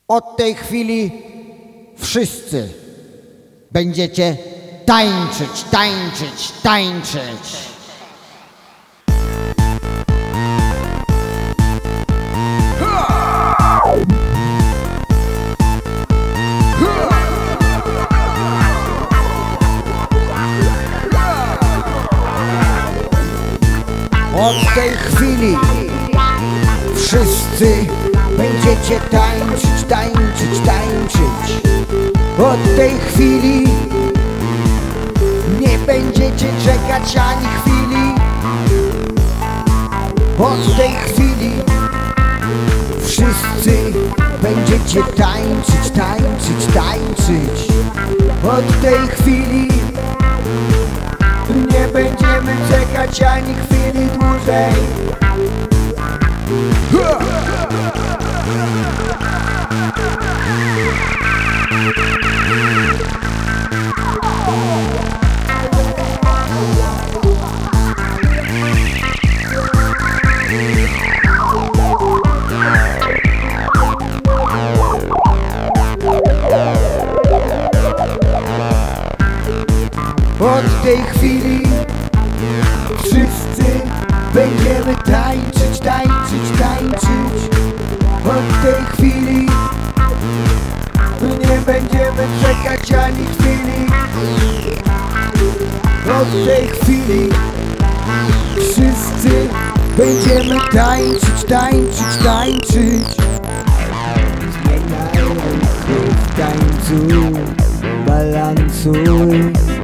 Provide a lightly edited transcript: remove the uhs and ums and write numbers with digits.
Od tej chwili wszyscy będziecie tańczyć, tańczyć, tańczyć. Od tej chwili wszyscy będziecie tańczyć, tańczyć, tańczyć. Od tej chwili nie będziecie czekać ani chwili. Od tej chwili wszyscy będziecie tańczyć, tańczyć, tańczyć. Od tej chwili nie będziemy czekać ani chwili dłużej. Od tej chwili wszyscy będziemy tańczyć, tańczyć, tańczyć. Od tej chwili nie będziemy czekać ani chwili. Od tej chwili wszyscy będziemy tańczyć, tańczyć, tańczyć. Zmieniaj ruch w tańcu, balansuj.